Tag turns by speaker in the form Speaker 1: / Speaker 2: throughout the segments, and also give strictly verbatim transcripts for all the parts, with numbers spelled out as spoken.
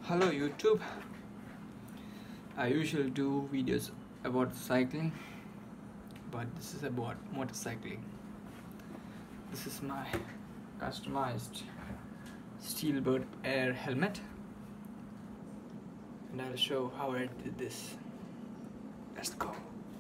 Speaker 1: Hello YouTube. I usually do videos about cycling, but this is about motorcycling. This is my customized Steelbird Air helmet, and I'll show how I did this. Let's go.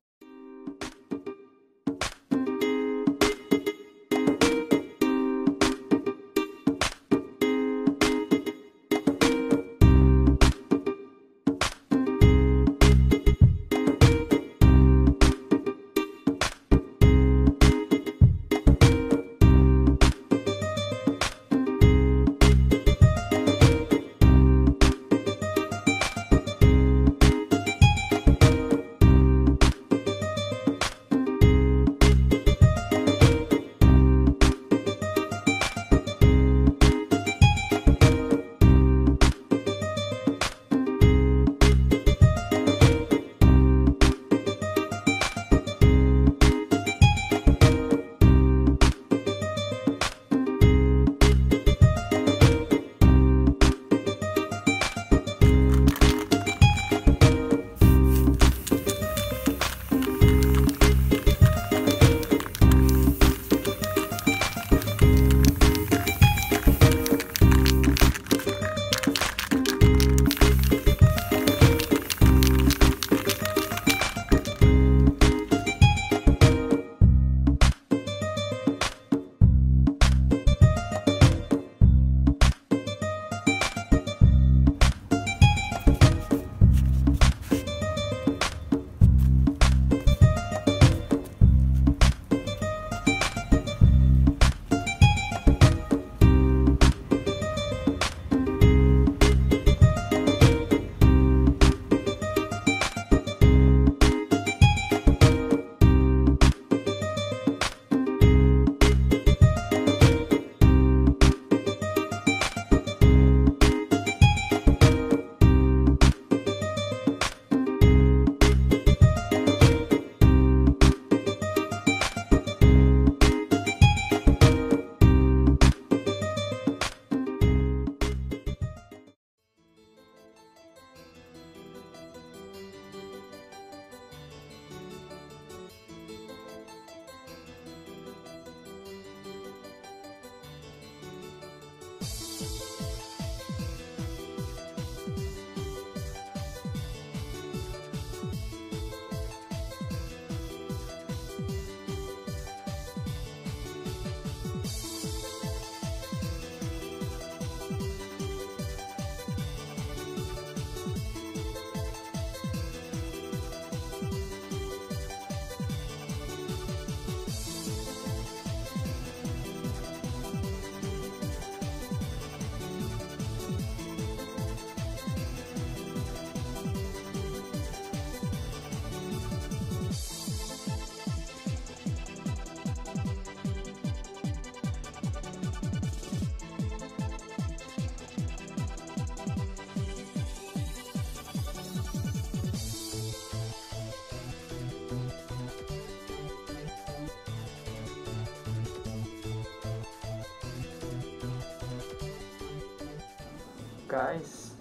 Speaker 1: Guys,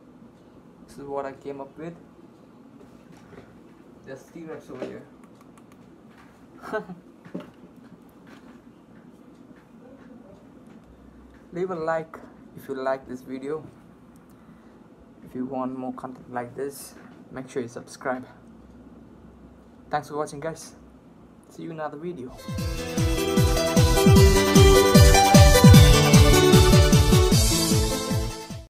Speaker 1: this is what I came up with. There's T-Rex over here. Leave a like if you like this video. If you want more content like this, make sure you subscribe. Thanks for watching, guys. See you in another video.